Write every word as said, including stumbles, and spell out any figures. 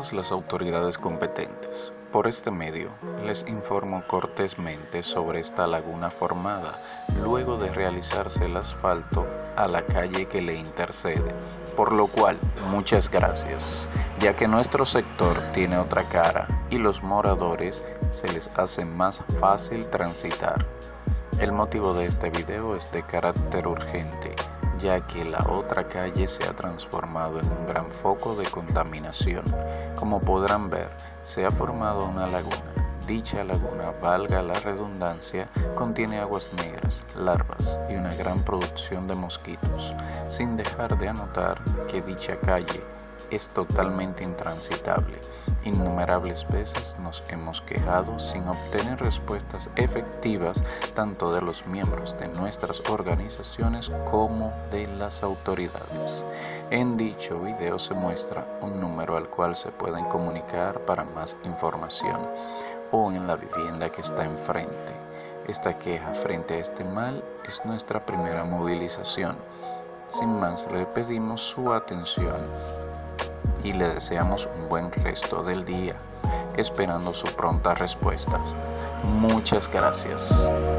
todas las autoridades competentes. Por este medio, les informo cortésmente sobre esta laguna formada luego de realizarse el asfalto a la calle que le intercede, por lo cual muchas gracias, ya que nuestro sector tiene otra cara y los moradores se les hace más fácil transitar. El motivo de este video es de carácter urgente, ya que la otra calle se ha transformado en un gran foco de contaminación. Como podrán ver, se ha formado una laguna. Dicha laguna, valga la redundancia, contiene aguas negras, larvas y una gran producción de mosquitos, sin dejar de anotar que dicha calle es totalmente intransitable. Innumerables veces nos hemos quejado sin obtener respuestas efectivas tanto de los miembros de nuestras organizaciones como de las autoridades. En dicho video se muestra un número al cual se pueden comunicar para más información o en la vivienda que está enfrente. Esta queja frente a este mal es nuestra primera movilización. Sin más, le pedimos su atención y le deseamos un buen resto del día, esperando su pronta respuesta. Muchas gracias.